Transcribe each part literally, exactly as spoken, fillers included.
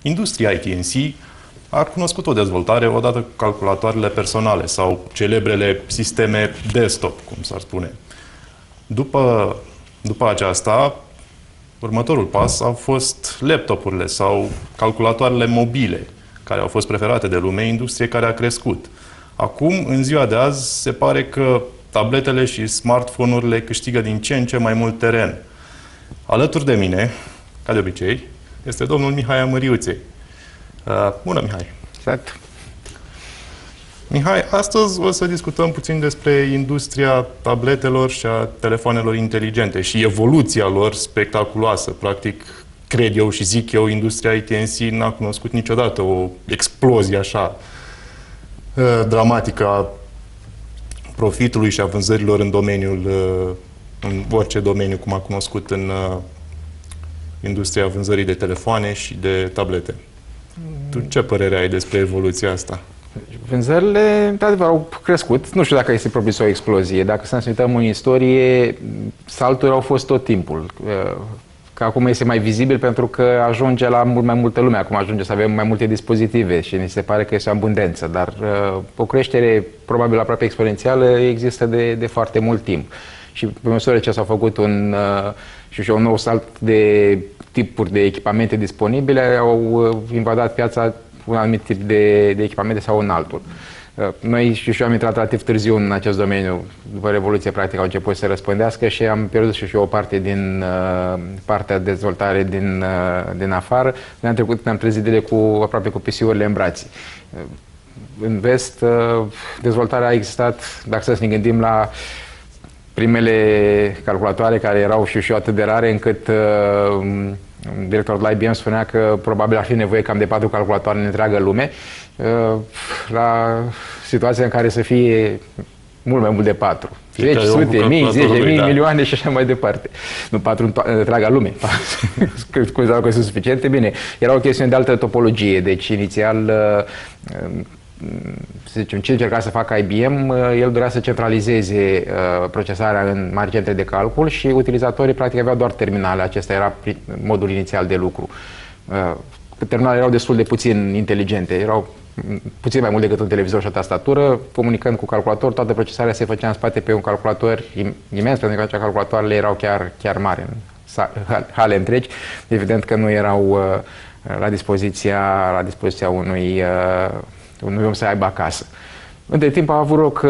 Industria I T în si a cunoscut o dezvoltare odată cu calculatoarele personale sau celebrele sisteme desktop, cum s-ar spune. După, după aceasta, următorul pas au fost laptopurile sau calculatoarele mobile, care au fost preferate de lume, industrie care a crescut. Acum, în ziua de azi, se pare că tabletele și smartphone-urile câștigă din ce în ce mai mult teren. Alături de mine, ca de obicei, este domnul Mihai Amăriuței. Uh, bună, Mihai! Exact. Mihai, astăzi o să discutăm puțin despre industria tabletelor și a telefoanelor inteligente și evoluția lor spectaculoasă. Practic, cred eu și zic eu, industria I T N C n-a cunoscut niciodată o explozie așa uh, dramatică a profitului și a vânzărilor în domeniul, uh, în orice domeniu, cum a cunoscut în uh, industria vânzării de telefoane și de tablete. Tu ce părere ai despre evoluția asta? Vânzările, într-adevăr, au crescut. Nu știu dacă este propriu o explozie. Dacă să ne uităm în istorie, salturi au fost tot timpul. Că acum este mai vizibil pentru că ajunge la mult mai multă lume. Acum ajunge să avem mai multe dispozitive și mi se pare că este o abundență. Dar o creștere probabil aproape exponențială există de, de foarte mult timp. Și pe măsură ce s-a făcut un, și un nou salt de tipuri de echipamente disponibile, au invadat piața un anumit tip de, de echipamente sau un altul. Noi și eu am intrat relativ târziu în acest domeniu, după Revoluție, practic, au început să se răspândească și am pierdut și eu o parte din uh, partea de dezvoltare din, uh, din afară. Ne-am trecut, ne-am trezit de cu, aproape cu P C-urile în brații. În vest, uh, dezvoltarea a existat, dacă să ne gândim la primele calculatoare care erau și eu atât de rare încât uh, directorul de la I B M spunea că probabil ar fi nevoie cam de patru calculatoare în întreaga lume, la situația în care să fie mult mai mult de patru. zece sute, mii, zece mii, da. milioane și așa mai departe. Nu patru în întreaga lume. Considerau că sunt suficiente. Bine, era o chestiune de altă topologie. Deci, inițial, să zicem, ce încerca să facă I B M, el dorea să centralizeze uh, procesarea în mari centre de calcul și utilizatorii practic aveau doar terminale. Acesta era modul inițial de lucru. Uh, terminalele erau destul de puțin inteligente, erau puțin mai mult decât un televizor și o tastatură. Comunicând cu calculator, toată procesarea se făcea în spate pe un calculator imens, pentru că calculatoarele erau chiar, chiar mari, în hale întregi. Evident că nu erau uh, la dispoziția, la dispoziția unui uh, unui om să aibă acasă. Între timp a avut loc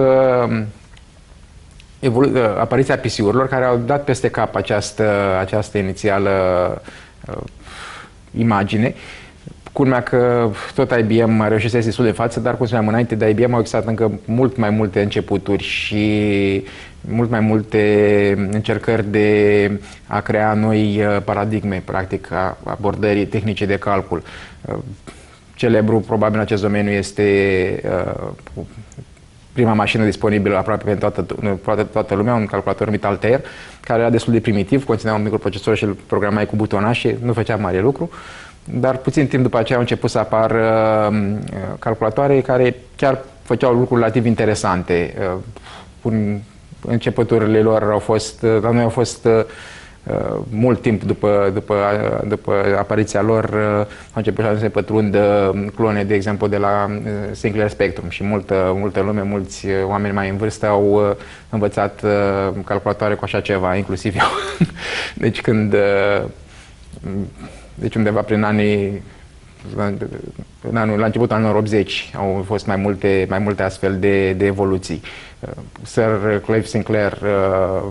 uh, apariția P C-urilor care au dat peste cap această, această inițială uh, imagine. Culmea că tot I B M a reușit să iese destul de față, dar cum spuneam, înainte de I B M au existat încă mult mai multe începuturi și mult mai multe încercări de a crea noi paradigme, practic, a abordării tehnice de calcul. Uh, Celebru, probabil, în acest domeniu este uh, prima mașină disponibilă aproape pentru toată, toată, toată lumea, un calculator numit Altair, care era destul de primitiv, conținea un microprocesor și îl programai cu butonașe, nu făcea mare lucru, dar puțin timp după aceea au început să apară uh, calculatoare care chiar făceau lucruri relativ interesante. Uh, începăturile lor au fost, la noi au fost uh, Uh, mult timp după, după, uh, după apariția lor uh, au început să se pătrundă clone, de exemplu, de la uh, Sinclair Spectrum și multă, multă lume, mulți uh, oameni mai în vârstă au uh, învățat uh, calculatoare cu așa ceva, inclusiv eu. Deci când, uh, deci undeva prin anii, în anul, la începutul anilor optzeci au fost mai multe, mai multe astfel de, de evoluții. Uh, Sir Clive Sinclair uh,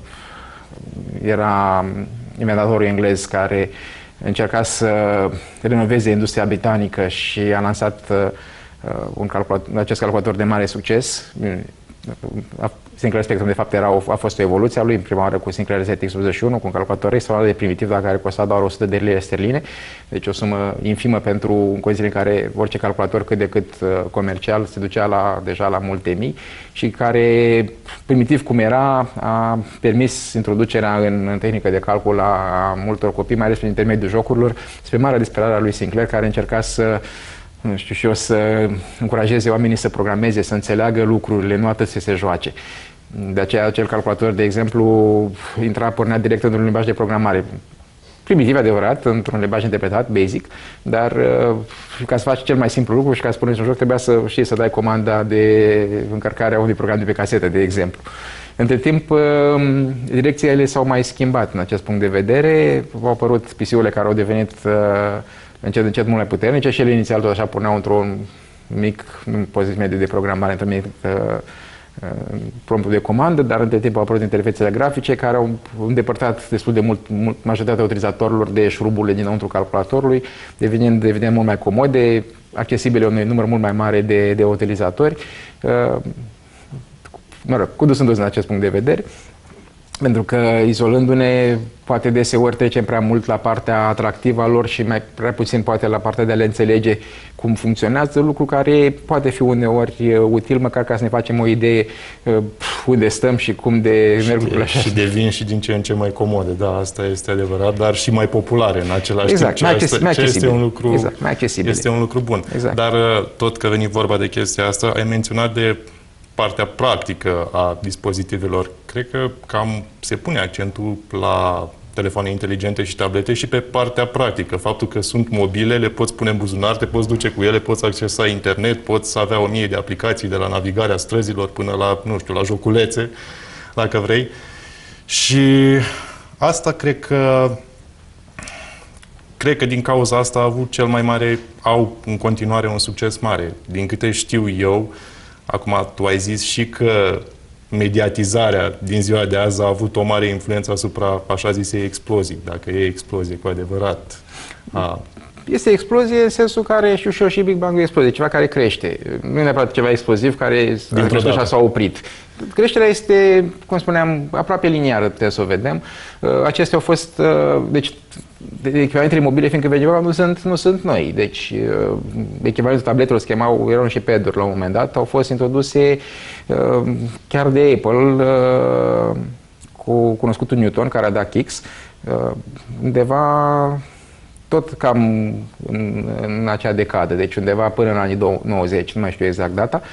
era inventatorul englez care încerca să renoveze industria britanică și a lansat uh, un calculator, acest calculator de mare succes. Sinclair Spectrum, de fapt, era o, a fost o evoluție a lui, în prima oară cu Sinclair Z X optzeci și unu, cu un calculator extraordinar de primitiv, dar care costa doar o sută de lire sterline, deci o sumă infimă pentru condițiile în care orice calculator cât de cât comercial se ducea la, deja la multe mii și care, primitiv cum era, a permis introducerea în, în tehnică de calcul a, a multor copii, mai ales prin intermediul jocurilor, spre marea disperare a lui Sinclair, care încerca să nu știu și eu, să încurajeze oamenii să programeze, să înțeleagă lucrurile, nu atât să se joace. De aceea, acel calculator, de exemplu, intra, pornea direct într-un limbaj de programare. primitiv, adevărat, într-un limbaj interpretat, basic, dar ca să faci cel mai simplu lucru și ca să spuneți un joc, trebuia să știi să dai comanda de încărcare a unui program de pe casetă, de exemplu. Între timp, direcțiile s-au mai schimbat în acest punct de vedere. Au apărut P C-urile care au devenit încet, încet mult mai puternice și ele inițial tot așa puneau într-un mic, nu pot zic mediu de programare, într-un mic promptul de comandă, dar între timp au apărut interfețele grafice care au îndepărtat destul de mult, mult majoritatea utilizatorilor de șuruburile dinăuntru calculatorului, devenind, devenind mult mai comode, accesibile unui număr mult mai mare de, de utilizatori. Mă rog, cudusându-se în acest punct de vedere, pentru că izolându-ne, poate deseori trecem prea mult la partea atractivă a lor și mai prea puțin poate la partea de a le înțelege cum funcționează, lucru care poate fi uneori util, măcar ca să ne facem o idee unde stăm și cum de merg lucrurile așa. Și devin și din ce în ce mai comode, da, asta este adevărat, dar și mai populare în același exact, timp, mai ce, ce este un lucru, exact, mai este un lucru bun. Exact. Dar tot că veni vorba de chestia asta, ai menționat de partea practică a dispozitivelor. Cred că cam se pune accentul la telefoane inteligente și tablete și pe partea practică. Faptul că sunt mobile, le poți pune în buzunar, te poți duce cu ele, poți accesa internet, poți avea o mie de aplicații de la navigarea străzilor până la, nu știu, la joculețe, dacă vrei. Și asta cred că Cred că din cauza asta a avut cel mai mare, au în continuare un succes mare. Din câte știu eu, acum tu ai zis și că mediatizarea din ziua de azi a avut o mare influență asupra așa zisei explozii, dacă e explozie cu adevărat. A... Este explozie în sensul care, știu și eu, și Big Bang e explozie, ceva care crește. Nu e neapărat ceva explosiv care așa s-a oprit. Creșterea este, cum spuneam, aproape liniară, putem să o vedem. Acestea au fost, deci, echivalentele mobile, fiindcă vedeau, nu sunt, nu sunt noi. Deci, echivalentul tabletelor se chemau, erau și pad-uri la un moment dat, au fost introduse chiar de Apple cu cunoscutul Newton, care a dat kicks, undeva tot cam în, în acea decadă, deci undeva până în anii nouăzeci, nu mai știu exact data.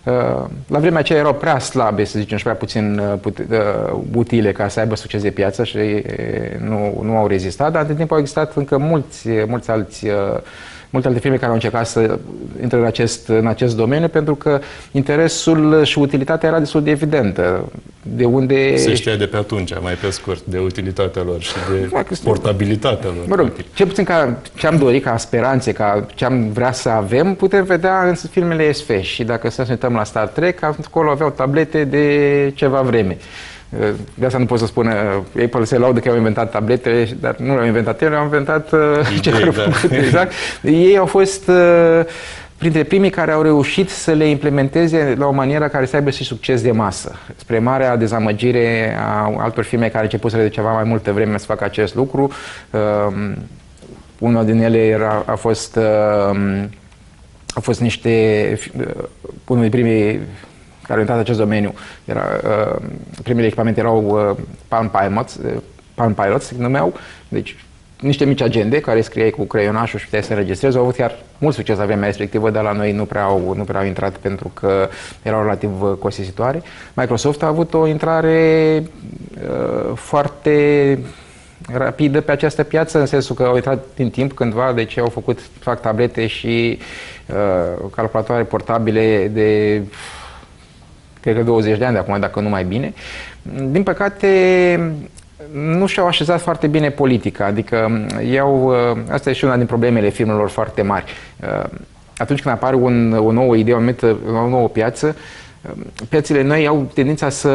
La vremea aceea erau prea slabe, să zicem, și prea puțin pute, utile ca să aibă succes de piață și nu, nu au rezistat, dar între timp au existat încă mulți, mulți alți multe alte firme care au încercat să intre în acest, în acest domeniu, pentru că interesul și utilitatea era destul de evidentă. De unde... Se știa de pe atunci, mai pe scurt, de utilitatea lor și de portabilitatea lor. Mă rog, cel puțin ca ce am dorit, ca speranțe, ca ce am vrea să avem, putem vedea în filmele S F și dacă să ne uităm la Star Trek, acolo aveau tablete de ceva vreme. De asta nu pot să spun, Apple se laudă că au inventat tabletele, dar nu le-au inventat ele, au inventat ce care da. Exact. Ei au fost uh, printre primii care au reușit să le implementeze la o manieră care să aibă și succes de masă. Spre marea dezamăgire a altor firme care începuseră de ceva mai multă vreme să facă acest lucru. Uh, unul din ele era, a fost uh, a fost niște uh, unul din primii care au intrat în acest domeniu. Era, uh, primele echipamente erau uh, Palm Pilots, uh, Palm Pilots se numeau, deci niște mici agende care scriei cu creionașul și puteai să înregistrezi. Au avut chiar mult succes la vremea respectivă, dar la noi nu prea au, nu prea au intrat pentru că erau relativ costisitoare. Microsoft a avut o intrare uh, foarte rapidă pe această piață, în sensul că au intrat din timp cândva, deci au făcut, fac tablete și uh, calculatoare portabile de cred că douăzeci de ani de acum, dacă nu mai bine. Din păcate, nu și-au așezat foarte bine politica, adică iau, asta e și una din problemele firmelor foarte mari. Atunci când apare un, o nouă idee, o, anumită, o nouă piață, piațele noi au tendința să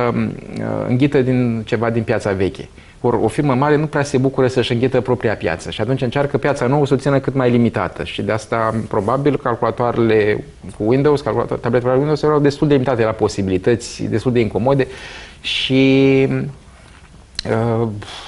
înghită din ceva din piața veche. Or, o firmă mare nu prea se bucură să-și înghită propria piață și atunci încearcă piața nouă să o țină cât mai limitată și de asta probabil calculatoarele cu Windows, tabletele cu Windows erau destul de limitate la posibilități, destul de incomode și uh,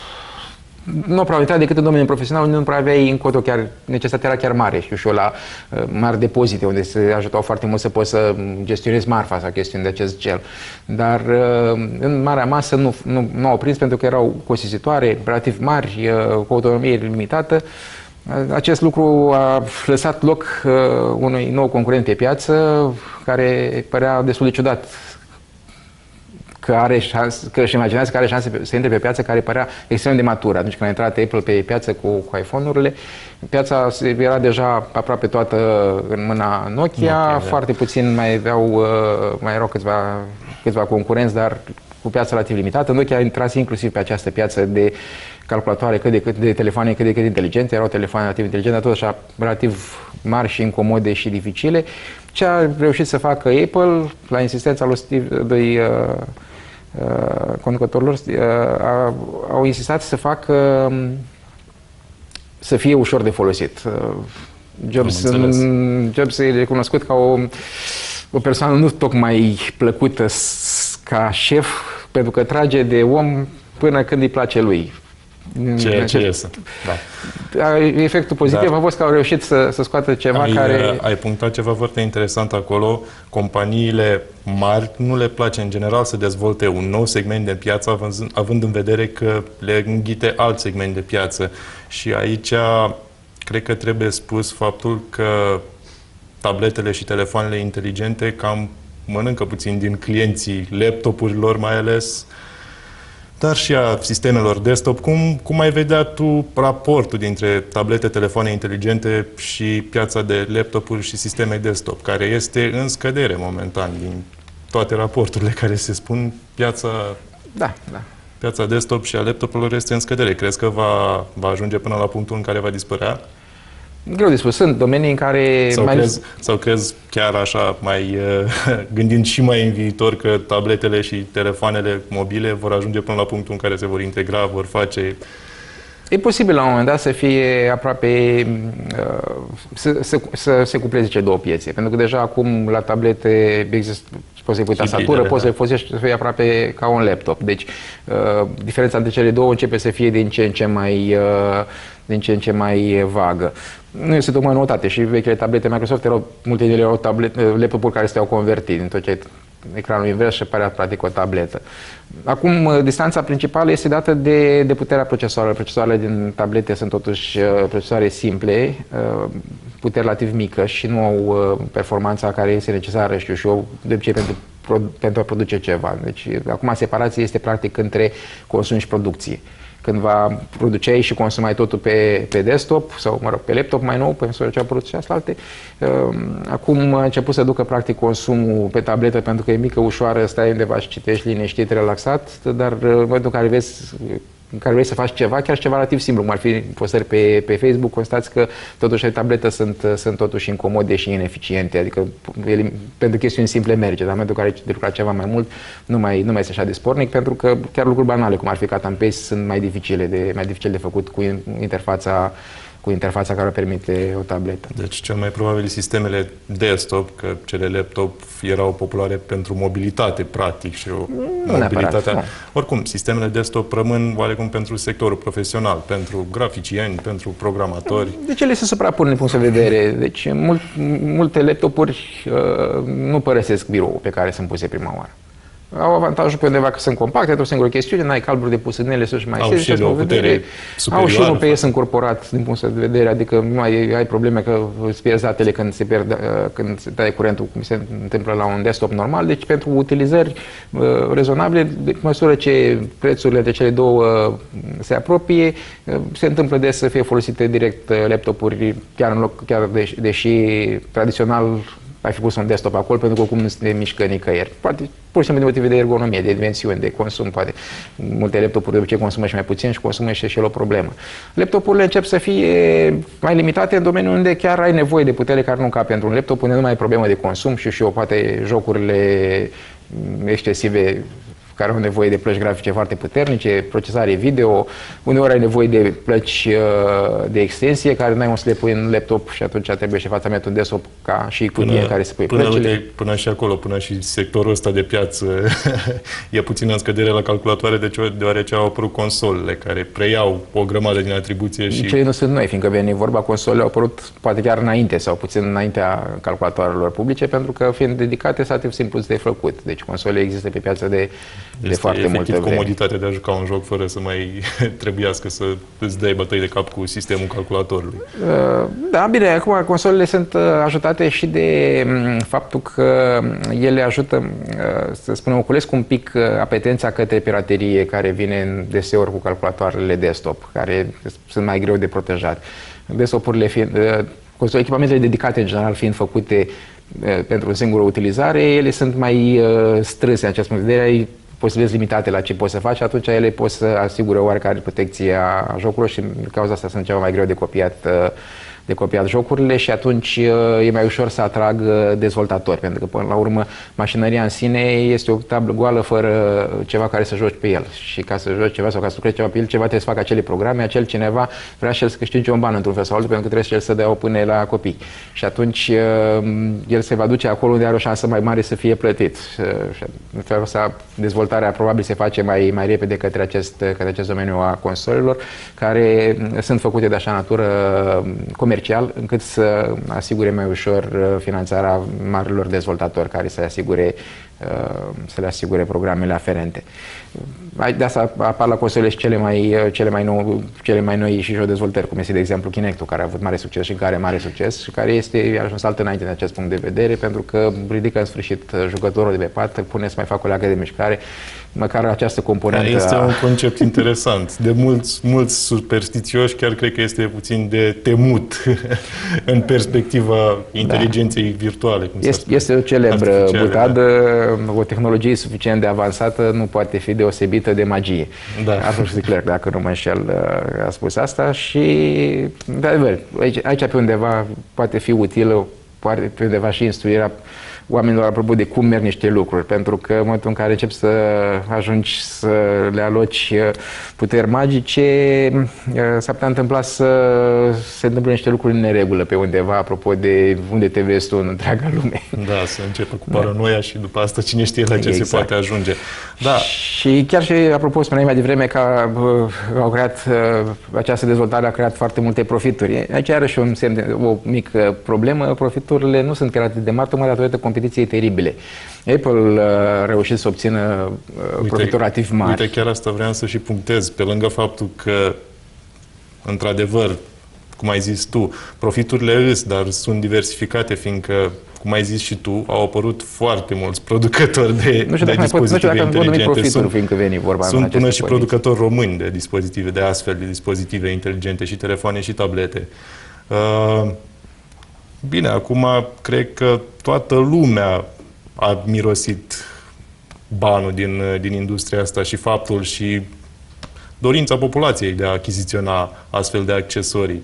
nu prea intrat decât în domeniul profesional unde nu prea aveai încotro, chiar necesitatea era chiar mare, știu și eu, la uh, mari depozite unde se ajutau foarte mult să poți să gestionezi marfa sau chestiuni de acest gel. Dar uh, în marea masă nu, nu, nu au prins pentru că erau costisitoare, relativ mari, uh, cu autonomie limitată. Acest lucru a lăsat loc uh, unui nou concurent pe piață care părea destul de ciudat că are șanse, că își imaginează că are șanse să intre pe piață, care părea extrem de matură. Atunci când a intrat Apple pe piață cu, cu iPhone-urile, piața era deja aproape toată în mâna Nokia, Nokia foarte da. puțin mai aveau, mai erau câțiva, câțiva concurenți, dar cu piața relativ limitată. Nokia a intrat inclusiv pe această piață de calculatoare cât de cât, de telefoane cât de cât inteligente, erau telefoane relativ inteligente, dar tot așa relativ mari și incomode și dificile. Ce a reușit să facă Apple, la insistența lui Steve, de, uh, uh, conducătorilor, uh, a, au insistat să facă um, să fie ușor de folosit. Uh, Jobs, Jobs e recunoscut ca o, o persoană nu tocmai plăcută ca șef, pentru că trage de om până când îi place lui. Ce, ce este. Da. Efectul pozitiv Dar a fost că au reușit să, să scoată ceva ai, care... Ai punctat ceva foarte interesant acolo. Companiile mari nu le place în general să dezvolte un nou segment de piață, având, având în vedere că le înghite alt segment de piață. Și aici cred că trebuie spus faptul că tabletele și telefoanele inteligente cam mănâncă puțin din clienții laptopurilor mai ales, dar și a sistemelor desktop. Cum, cum ai vedea tu raportul dintre tablete, telefoane inteligente și piața de laptopuri și sisteme desktop, care este în scădere momentan din toate raporturile care se spun? Piața, da, da. piața desktop și a laptopurilor este în scădere. Crezi că va, va ajunge până la punctul în care va dispărea? Greu de spus. Sunt domenii în care... Sau, mai... crezi, sau crezi chiar așa, mai gândind și mai în viitor, că tabletele și telefoanele mobile vor ajunge până la punctul în care se vor integra, vor face... E posibil la un moment dat să fie aproape... să, să, să se cupleze cele două piețe. Pentru că deja acum la tablete există, poți să-i pui tastatură, poți să-i folosești să fie aproape ca un laptop. Deci diferența între cele două începe să fie din ce în ce mai... din ce în ce mai vagă. Nu este tocmai noutate și vechile tablete Microsoft erau, multe dintre ele erau tablete, laptopuri care se au convertit din tot ce ecranul invers și părea practic o tabletă. Acum, distanța principală este dată de, de puterea procesoarelor. Procesoarele din tablete sunt totuși procesoare simple, putere relativ mică și nu au performanța care este necesară, știu și eu, de obicei pentru, pentru a produce ceva. Deci, acum separația este practic între consum și producție. Cândva produceai și consumai totul pe, pe desktop sau, mă rog, pe laptop mai nou, pe măsură ce au produs și alte. Acum a început să ducă practic consumul pe tabletă pentru că e mică, ușoară, stai undeva și citești liniștit, relaxat, dar în momentul în care vezi în care vrei să faci ceva, chiar ceva relativ simplu, cum ar fi postări pe, pe Facebook, constați că totuși pe tabletă sunt, sunt totuși incomode și ineficiente, adică ele, pentru chestiuni simple merge, dar în momentul în care de lucra ceva mai mult, nu mai, nu mai este așa de spornic, pentru că chiar lucruri banale, cum ar fi cut and paste, sunt mai dificile de, mai dificil de făcut cu interfața cu interfața care o permite o tabletă. Deci, cel mai probabil, sistemele desktop, că cele laptop erau populare pentru mobilitate, practic, și o mobilitatea. Oricum, sistemele desktop rămân oarecum pentru sectorul profesional, pentru graficieni, pentru programatori. Deci ele se suprapun din punct de vedere. Deci, mult, multe laptopuri uh, nu părăsesc biroul pe care sunt puse prima oară. Au avantajul pe undeva că sunt compacte, într-o singură chestiune, n-ai calburi de pus în ele să-și mai au și ele o putere Au și un O P S încorporat din punct de vedere, adică nu ai, ai probleme că îți pierzi datele când se pierde, când se taie curentul, cum se întâmplă la un desktop normal. Deci pentru utilizări uh, rezonabile, de măsură ce prețurile de cele două se apropie, uh, se întâmplă des să fie folosite direct laptopuri, chiar în loc, chiar de, deși tradițional ai fi pus un desktop acolo, pentru că oricum nu se mișcă nicăieri. Poate pur și simplu din motive de ergonomie, de dimensiuni, de consum, poate. Multe laptopuri de obicei consumă și mai puțin și consumă și și el o problemă. Laptopurile încep să fie mai limitate în domeniul unde chiar ai nevoie de putere care nu cap pentru un laptop, unde nu mai ai problemă de consum și și eu, poate jocurile excesive care au nevoie de plăci grafice foarte puternice, procesare video, uneori ai nevoie de plăci de extensie care n-ai cum să le pui în laptop și atunci trebuie și fața mea un desktop ca și cutie în care se pui până, plăcile. Până și acolo, până și sectorul ăsta de piață e puțin în scădere la calculatoare, deci, deoarece au apărut consolele care preiau o grămadă din atribuție și... Cele nu sunt noi, fiindcă veni vorba, consolele au apărut poate chiar înainte sau puțin înaintea calculatoarelor publice, pentru că fiind dedicate, sunt simplu de făcut. Deci consolele există pe piață de Este de foarte multă efectiv vreme. comoditatea de a juca un joc fără să mai trebuiască să îți dai bătăi de cap cu sistemul calculatorului. Da, bine, acum consolele sunt ajutate și de faptul că ele ajută, să spunem, oculesc un pic apetența către piraterie care vine deseori cu calculatoarele desktop, care sunt mai greu de protejat. Desktopurile fiind, echipamentele dedicate în general fiind făcute pentru o singură utilizare, ele sunt mai strânse în acest punct de vedere, ai posibilități limitate la ce poți să faci, atunci ele pot să asigure oarecare protecție a jocurilor și în cauza asta sunt ceva mai greu de copiat, de copiat jocurile și atunci e mai ușor să atrag dezvoltatori, pentru că până la urmă mașinăria în sine este o tablă goală fără ceva care să joci pe el și ca să joci ceva sau ca să lucrezi ceva pe el, ceva trebuie să facă acele programe, acel cineva vrea și el să câștige un ban într-un fel sau altul, pentru că trebuie și el să dea o până la copii și atunci el se va duce acolo unde are o șansă mai mare să fie plătit și în felul ăsta dezvoltarea probabil se face mai, mai repede către acest, către acest domeniu a consolelor care sunt făcute de așa natură comercială încât să asigure mai ușor finanțarea marilor dezvoltatori care să le asigure, să le asigure programele aferente. De asta apar la console și cele mai, cele mai, nou, cele mai noi și și dezvoltări, cum este de exemplu Kinect-ul, care a avut mare succes și care are mare succes și care este ajuns alt înainte din acest punct de vedere, pentru că ridică în sfârșit jucătorul de pe pat, pune să mai facă o leagă de mișcare, măcar această componentă. Este un concept interesant. De mulți, mulți superstițioși chiar cred că este puțin de temut în perspectiva inteligenței da. virtuale. Cum este, este o celebră butadă, da. O tehnologie suficient de avansată nu poate fi deosebită de magie. Da. Arthur C. Clarke, dacă nu mă înșel, a spus asta și, de adevăr, aici, aici pe undeva poate fi utilă, poate pe undeva și instruirea oamenilor apropo de cum merg niște lucruri, pentru că în momentul în care începi să ajungi să le aloci puteri magice, s-ar putea întâmpla să se întâmple niște lucruri în neregulă pe undeva, apropo de unde te vezi tu în întreaga lume. Da, să începe cu paranoia da. și după asta cine știe la ce exact. se poate ajunge. Da. Și chiar și, apropo, spuneai mai devreme că au creat, această dezvoltare a creat foarte multe profituri. Aici are și un semn de, o mică problemă, profiturile nu sunt chiar atât de mari, tocmai datorită competiției teribile. Apple a reușit să obțină uite, profituri relativ mari. Uite, chiar asta vreau să și punctez, pe lângă faptul că, într-adevăr, cum ai zis tu, profiturile îs, dar sunt diversificate, fiindcă, cum ai zis și tu, au apărut foarte mulți producători de, nu știu de dispozitive pot, nu știu dacă inteligente. Profituri, sunt fiindcă veni vorba sunt până și producători români de dispozitive, de astfel de dispozitive inteligente, și telefoane și tablete. Uh, Bine, acum cred că toată lumea a mirosit banul din, din industria asta și faptul și dorința populației de a achiziționa astfel de accesorii.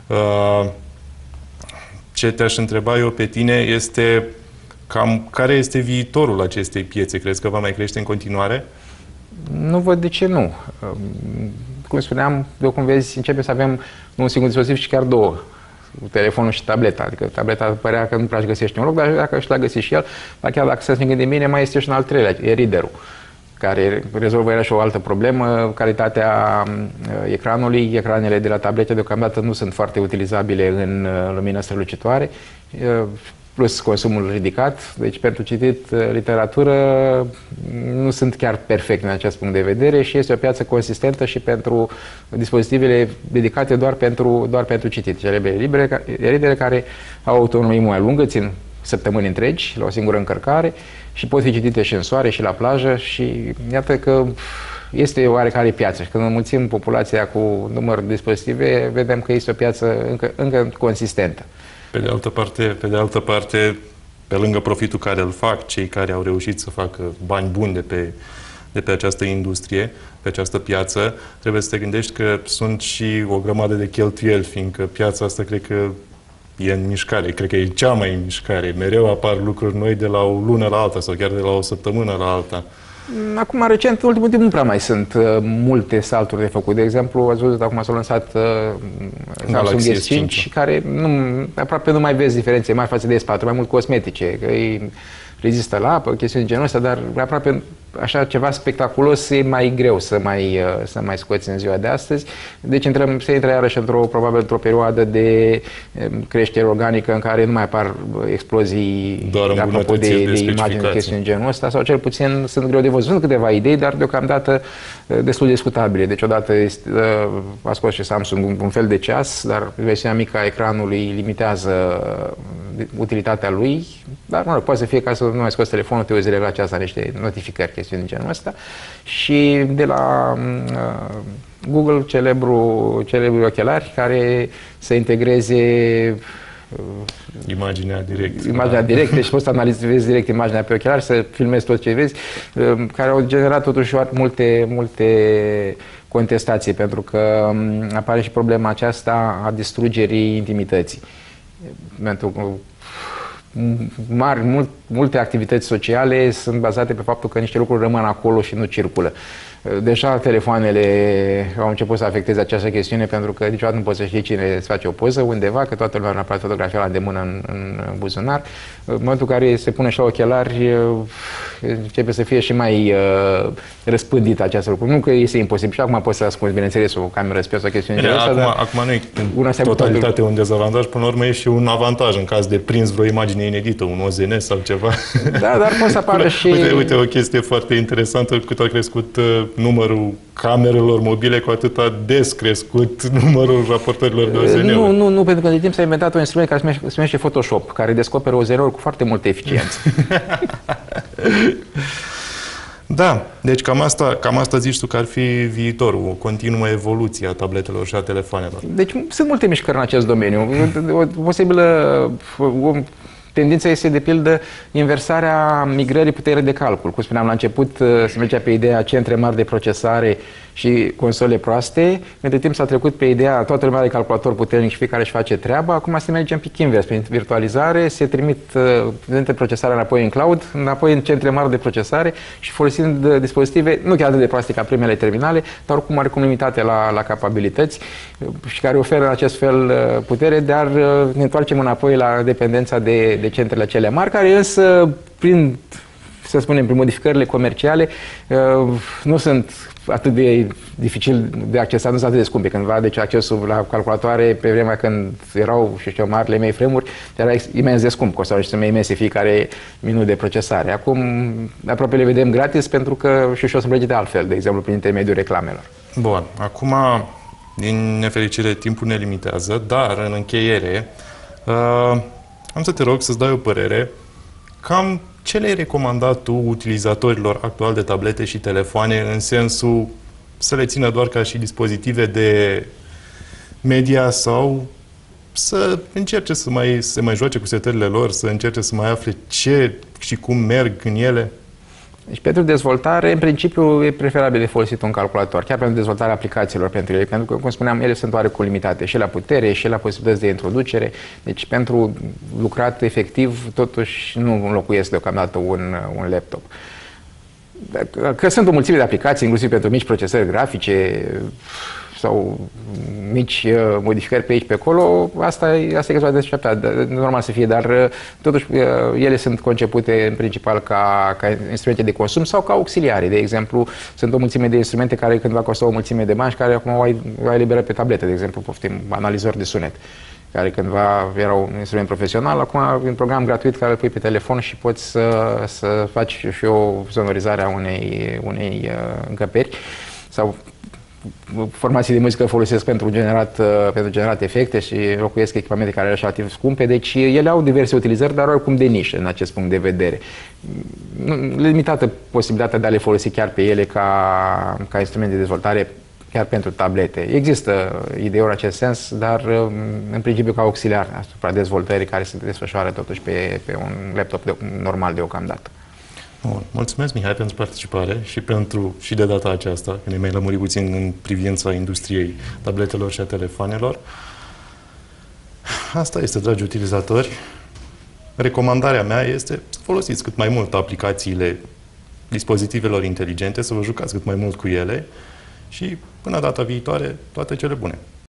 Ce te-aș întreba eu pe tine este cam care este viitorul acestei piețe? Crezi că va mai crește în continuare? Nu văd de ce nu. Cum spuneam, de cum vezi, începem să avem un singur dispozitiv și chiar două. Telefonul și tableta, adică tableta părea că nu prea găsești un loc, dar dacă și l-a găsit și el, dar chiar dacă să ne gândim bine, mai este și un al treilea, e reader-ul, care rezolvă iarăși o altă problemă, calitatea ecranului. Ecranele de la tablete deocamdată nu sunt foarte utilizabile în lumină strălucitoare, plus consumul ridicat, deci pentru citit literatură nu sunt chiar perfecte în acest punct de vedere și este o piață consistentă și pentru dispozitivele dedicate doar pentru, doar pentru citit. Cele libere, libere care au autonomie mai lungă, țin săptămâni întregi la o singură încărcare și pot fi citite și în soare și la plajă și iată că este oarecare piață și când înmulțim populația cu număr de dispozitive, vedem că este o piață încă, încă consistentă. Pe de altă parte, pe de altă parte, pe lângă profitul care îl fac cei care au reușit să facă bani buni de pe, de pe această industrie, pe această piață, trebuie să te gândești că sunt și o grămadă de cheltuieli, fiindcă piața asta cred că e în mișcare, cred că e cea mai în mișcare. Mereu apar lucruri noi de la o lună la alta sau chiar de la o săptămână la alta. Acum, recent, în ultimul timp, nu prea mai sunt uh, multe salturi de făcut. De exemplu, ați văzut, acum s-a lansat uh, Samsung S cinci, care nu, aproape nu mai vezi diferențe mari față de S patru, mai mult cosmetice, că îi rezistă la apă, chestiuni de genul ăsta, dar aproape așa ceva spectaculos e mai greu să mai, să mai scoți în ziua de astăzi. Deci intrăm, se intră iarăși într-o, probabil într-o perioadă de creștere organică în care nu mai apar explozii apropo de, de, de imagini, de chestiuni genul ăsta, sau cel puțin sunt greu de văzut. Sunt câteva idei, dar deocamdată destul de discutabile. Deci odată este, a scos și Samsung un, un fel de ceas, dar versiunea mică a ecranului limitează utilitatea lui, dar mă rog, poate să fie ca să nu mai scoți telefonul, te uiți la aceasta niște notificări, chestiuni de genul ăsta. Și de la uh, Google, celebru, celebru ochelari care să integreze uh, imaginea direct. Imaginea direct, deci poți să analizezi direct imaginea pe ochelari, să filmezi tot ce vezi, uh, care au generat totuși multe, multe contestații, pentru că um, apare și problema aceasta a distrugerii intimității. Pentru că mari, mult, multe activități sociale sunt bazate pe faptul că niște lucruri rămân acolo și nu circulă. Deja telefoanele au început să afecteze această chestiune, pentru că niciodată nu poți să știi cine îți face o poză undeva, că toată lumea are un aparat fotografia la îndemână în, în buzunar. În momentul în care se pune și la ochelari, începe să fie și mai uh, răspândită această lucru. Nu că este imposibil, și acum poți să ascunzi, bineînțeles, o cameră spios sau chestiuni de acum, dar acum nu e în totalitate un dezavantaj, până la urmă e și un avantaj în caz de prins vreo imagine inedită, un O Z N sau ceva. Da, dar poate să apară și... Uite, uite, o chestie foarte interesantă, cât a crescut uh, numărul camerelor mobile, cu atâta des crescut numărul raportărilor de O Z N-uri. Nu, nu, nu, pentru că de timp s-a inventat un instrument care se numește Photoshop, care descoperă O Z N-uri cu foarte multă eficiență. Da, deci cam asta, cam asta zici tu că ar fi viitorul, o continuă evoluție a tabletelor și a telefoanelor. Deci sunt multe mișcări în acest domeniu. O posibilă... O, Tendința este, de pildă, inversarea migrării puterii de calcul. Cum spuneam la început, se mergea pe ideea centre mari de procesare și console proaste. Între timp s-a trecut pe ideea toată lumea are calculator puternic și fiecare își face treaba. Acum se merge un pic invers. Prin virtualizare se trimit uh, procesarea înapoi în cloud, înapoi în centre mari de procesare și folosind dispozitive nu chiar atât de proaste ca primele terminale, dar oricum oarecum limitate la, la capabilități și care oferă în acest fel putere, dar uh, ne întoarcem înapoi la dependența de, de centrele cele mari, care însă, prin, să spunem, prin modificările comerciale, nu sunt atât de dificil de accesat, nu sunt atât de scumpe. Cândva, deci accesul la calculatoare, pe vremea când erau, și știu, marile mainframe-uri, era imens de scump, costau și să-mi imense fiecare minut de procesare. Acum, aproape le vedem gratis, pentru că și o să merge de altfel, de exemplu, prin intermediul reclamelor. Bun, acum, din nefericire, timpul ne limitează, dar, în încheiere, uh... am să te rog să-ți dai o părere, cam ce le-ai recomandat tu utilizatorilor actuali de tablete și telefoane în sensul să le țină doar ca și dispozitive de media sau să încerce să mai, să mai joace cu setările lor, să încerce să mai afle ce și cum merg în ele? Deci pentru dezvoltare, în principiu, e preferabil de folosit un calculator, chiar pentru dezvoltarea aplicațiilor pentru ele, pentru că, cum spuneam, ele sunt oarecum limitate și la putere, și la posibilități de introducere. Deci pentru lucrat efectiv, totuși nu înlocuiesc deocamdată un, un laptop. Că sunt o mulțime de aplicații, inclusiv pentru mici procesări grafice sau mici uh, modificări pe aici, pe acolo, asta, asta e cazul de așteptat, normal să fie, dar uh, totuși uh, ele sunt concepute în principal ca, ca instrumente de consum sau ca auxiliare. De exemplu, sunt o mulțime de instrumente care cândva costau o mulțime de bani și care acum o ai, o ai liberat pe tablete, de exemplu, poftim, analizor de sunet, care cândva era un instrument profesional, acum un program gratuit care îl pui pe telefon și poți să, să faci și o sonorizare a unei, unei uh, încăperi sau formații de muzică folosesc pentru generat, pentru generat efecte și locuiesc echipamente care erau relativ scumpe, deci ele au diverse utilizări, dar oricum de nișă în acest punct de vedere. Limitată posibilitatea de a le folosi chiar pe ele ca, ca instrument de dezvoltare chiar pentru tablete. Există idei în acest sens, dar în principiu ca auxiliar asupra dezvoltării care se desfășoară totuși pe, pe un laptop de, normal deocamdată. Bun. Mulțumesc, Mihai, pentru participare și pentru și de data aceasta, că ne mai lămuri puțin în privința industriei tabletelor și a telefoanelor. Asta este, dragi utilizatori. Recomandarea mea este să folosiți cât mai mult aplicațiile dispozitivelor inteligente, să vă jucați cât mai mult cu ele și până data viitoare, toate cele bune!